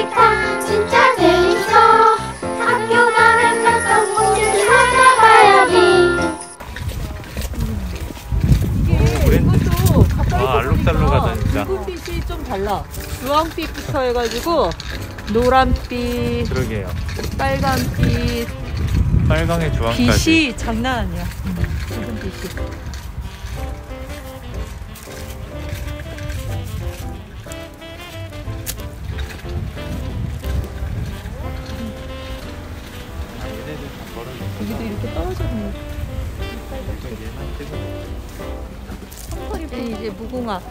알까 진짜 재밌어. 학교 가면 낯선 곳을 찾아봐야지. 이것도 가까이 알록달록하다 진짜. 불빛이 좀 달라. 주황빛부터 해가지고 노란빛, 그러게요. 빨간빛, 빨강의 주황까지. 빛이 장난 아니야. 무슨 빛이? 여기도 이렇게 떨어졌네. 이제 무궁화.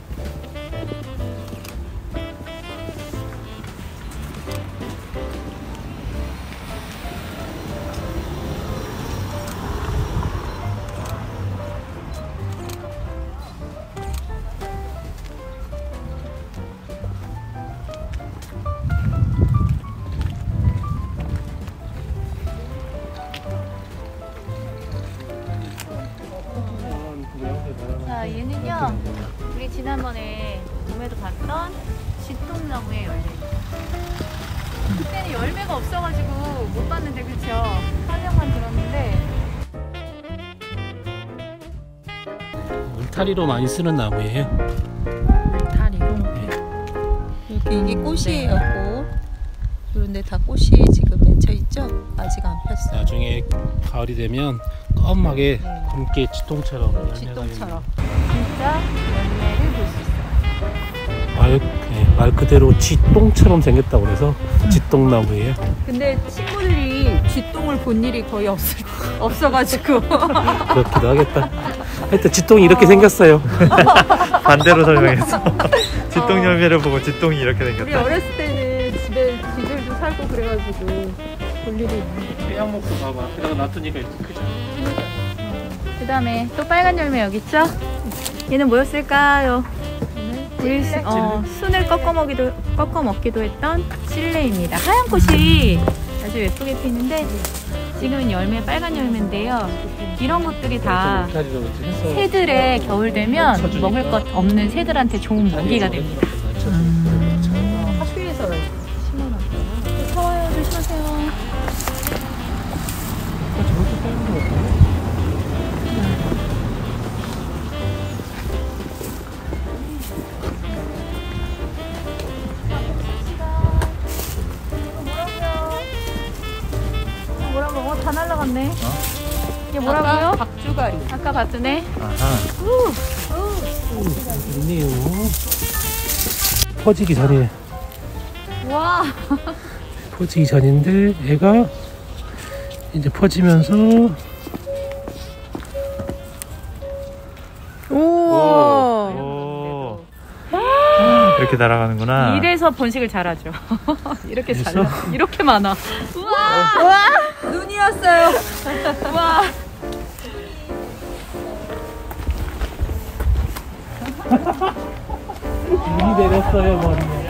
자, 얘는요, 우리 지난번에 봄에도 봤던 쥐똥나무의 열매. 그때는 열매가 없어가지고 못 봤는데, 그쵸? 설명만 들었는데. 울타리로 많이 쓰는 나무예요. 울타리로? 여기 이게 꽃이에요, 꽃. 그런데 다 꽃이 지금 맺혀 있죠? 아직 안 폈어요. 나중에 가을이 되면 검하게 붉게 쥐똥처럼 열매가 쥐똥처럼. 진짜 열매를 볼 수 있어요. 말 그대로 쥐똥처럼 생겼다고 그래서 쥐똥나무예요. 근데 친구들이 쥐똥을 본 일이 거의 없어가지고. 그렇기도 하겠다. 하여튼 쥐똥이 이렇게 생겼어요. 반대로 설명했어. 쥐똥 열매를 보고 쥐똥이 이렇게 우리 생겼다. 어렸을 때는 집에 쥐들도 살고 그래가지고 볼 일이 있는데. 해양 목수 봐봐. 그다가 놔두니까 이렇게 크죠. 그 다음에 또 빨간 열매 여기 있죠? 얘는 뭐였을까요? 우리 순을 꺾어 먹기도 했던 찔레입니다. 하얀 꽃이 아주 예쁘게 피는데 지금은 열매 빨간 열매인데요. 이런 것들이 다 새들의 겨울 되면 먹을 것 없는 새들한테 좋은 먹이가 됩니다. 학교에서 심어놨어요. 더워요. 조심하세요. 뭐라고? 다 날라갔네. 이게 뭐라고요? 박주가리. 아까 봤더네. 아하. 있네요. 퍼지기 전에. 와. 퍼지기 전인데 애가 이제 퍼지면서 오. 이렇게 날아가는구나. 이래서 번식을 잘하죠. 이렇게 잘 이렇게 많아. 우와. 우와. 눈이 왔어요. 우와. 눈이 내렸어요 머리에.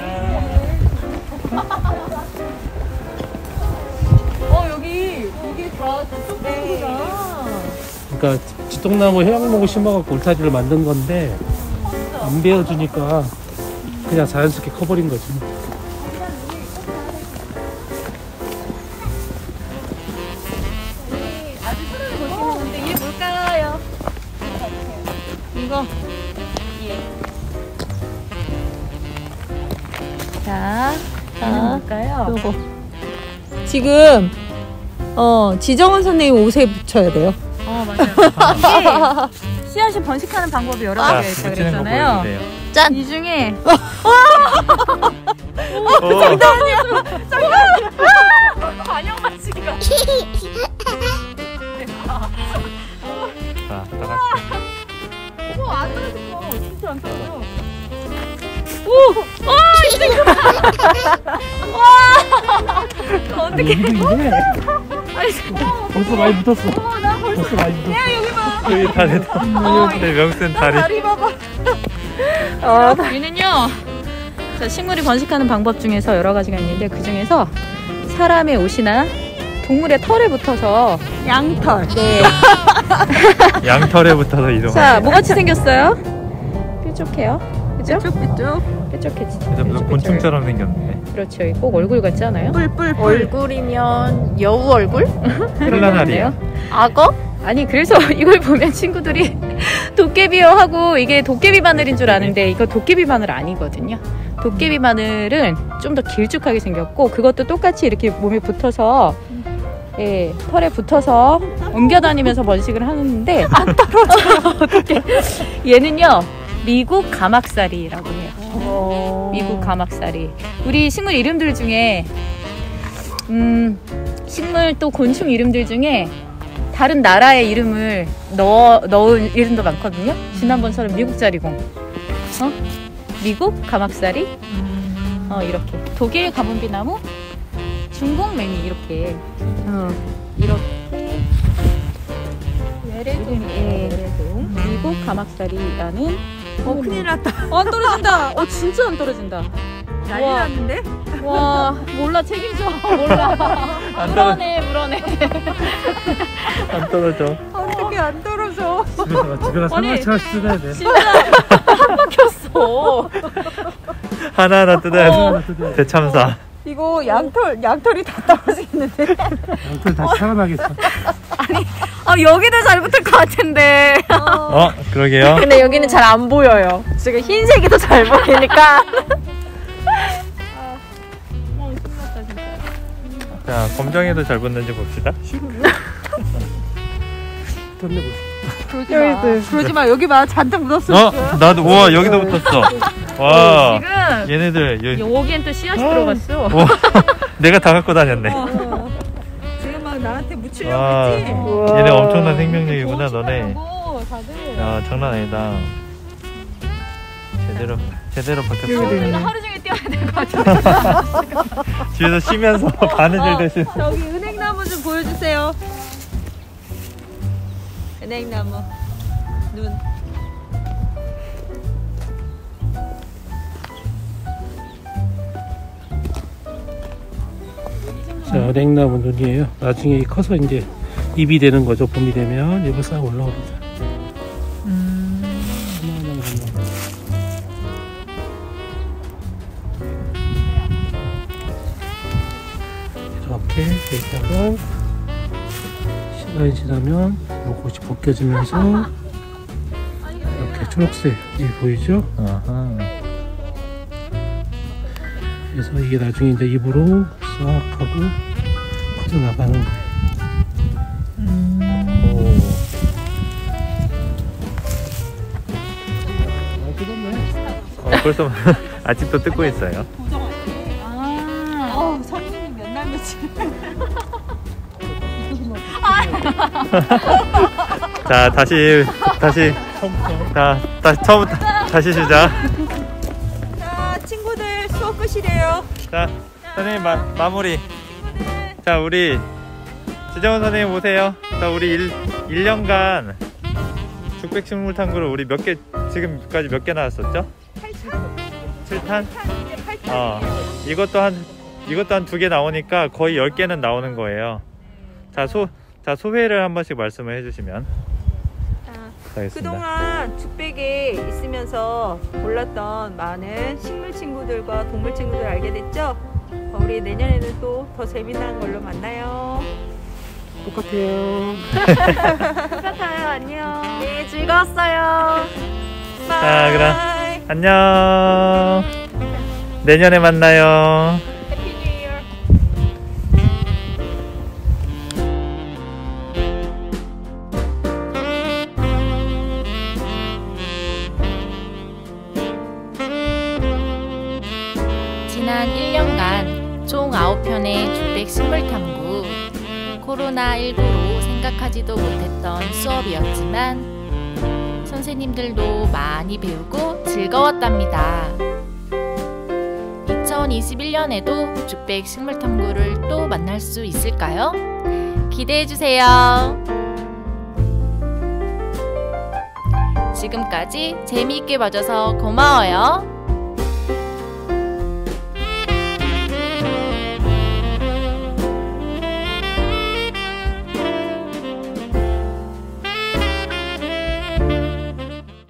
여기 이게 다 쥐똥나무구나. 그러니까 쥐똥나무 해양목을 심어갖고 울타리를 만든 건데 안 베어주니까 그냥 자연스럽게 커버린 거지. 아주 흔하게 보시는 건데 이게 뭘까요? 이거. 자, 뭘까요? 요거. 지금 지정원 선생님 옷에 붙여야 돼요. 맞아요. 이게 씨앗이 번식하는 방법이 여러 가지가 있다고 그랬잖아요. 짠! 이 중에 장난이야! 장난이야! 반영 맞추기가. 자, 나갈게. 안 떨어져. 진짜 안 떨어져. 오! 이제 와! 어떡해. 벌써 많이 묻었어. 나 벌써. 벌써 많이 묻었어. 야, 여기 봐. 여기 다리. 내 명순 다리. 다리 봐봐. 여기는요. 자, 식물이 번식하는 방법 중에서 여러 가지가 있는데 그 중에서 사람의 옷이나 동물의 털에 붙어서 양털. 네. 양털에 붙어서 이동. 자, 뭐같이 생겼어요? 뾰족해요. 그죠? 삐쭉삐쭉. 삐쭉삐쭉. 뾰족해지죠. 그래서 무슨 곤충처럼 생겼네. 그렇죠. 꼭 얼굴 같지 않아요? 뿔뿔뿔. 얼굴이면 여우 얼굴? 플라나리아. 악어? 아니 그래서 이걸 보면 친구들이 도깨비요 하고 이게 도깨비 바늘인 줄 아는데 이거 도깨비 바늘 아니거든요. 도깨비 바늘은 좀 더 길쭉하게 생겼고 그것도 똑같이 이렇게 몸에 붙어서 예, 털에 붙어서 옮겨다니면서 번식을 하는데 안 떨어져요. 어떻게? 얘는요 미국 가막살이라고 해요. 미국 가막살이. 우리 식물 이름들 중에 식물 또 곤충 이름들 중에 다른 나라의 이름을 넣은 이름도 많거든요. 지난번처럼 미국 자리공, 미국 가막살이, 이렇게 독일 가문비나무, 중국 매미 이렇게, 이렇게 외래종, 미국 가막살이라는. 큰일 났다. 안 떨어진다. 진짜 안 떨어진다. 난리 났는데? 와, 몰라 책임져. 몰라. 물어내. 안 떨어져. 어떻게 안 떨어져? 집에 가서 아니, 상하차 뜯어야 돼. 진짜 한 바뀌었어. 하나하나 뜯어야 돼. 대참사. 이거 양털이 다 떨어지겠는데? 양털 다시 살아나겠어. 여기도 잘 붙을 것 같은데. 그러게요. 근데 여기는 잘 안 보여요. 지금 흰색이 더 잘 보이니까. 자, 검정이도 잘 붙는지 봅시다. 그러지 마. 여기 봐. 잔뜩 묻었어. 나도 우와 여기도 붙었어. 와. 지금 얘네들 여기엔 또 씨앗이 들어갔어. 와, 내가 다 갖고 다녔네. 지금 막 나한테 묻히려고 와, 했지? 얘네 엄청난 생명력이구나 너네. 다들. 야, 장난 아니다. 제대로 바뀌었어. 하루 종일 뛰어야 될 것 같아. 뒤에서 쉬면서 바느질 대신. 저기 은행나무 좀 보여주세요. 은행나무. 눈. 자, 은행나무 눈이에요. 나중에 커서 이제 잎이 되는 거죠. 봄이 되면 잎을 싹 올라옵니다. 이렇게 있다가 시간이 지나면 요것이 벗겨지면서 이렇게 초록색이 보이죠? 아하. 그래서 이게 나중에 이제 잎으로 싹 하고 커져 나가는 거예요. 벌써 아직도 뜯고 있어요. 선생님 몇 날 며칠. 자, 다시 처음부터 다시 시작. 자, 친구들 수업 끝이래요. 자, 선생님 마무리. 자, 우리 지정원 선생님 오세요. 자, 우리 1년간 죽백식물 탐구를 우리 지금까지 몇 개 나왔었죠? 7탄? 이것도 한 2개 나오니까 거의 10개는 나오는 거예요. 자, 소회를 한 번씩 말씀을 해주시면 하겠습니다. 그동안 죽백에 있으면서 몰랐던 많은 식물 친구들과 동물 친구들 알게 됐죠? 우리 내년에는 또 더 재미난 걸로 만나요. 똑같아요. 똑같아요. 안녕. 네, 즐거웠어요. 자, 그럼 안녕. 내년에 만나요. 해피 뉴 이어. 지난 1년간 총 9편의 죽백 식물 탐구, 코로나19로 생각하지도 못했던 수업이었지만 선생님들도 많이 배우고 즐거웠답니다. 2021년에도 죽백 식물 탐구를 또 만날 수 있을까요? 기대해주세요. 지금까지 재미있게 봐줘서 고마워요.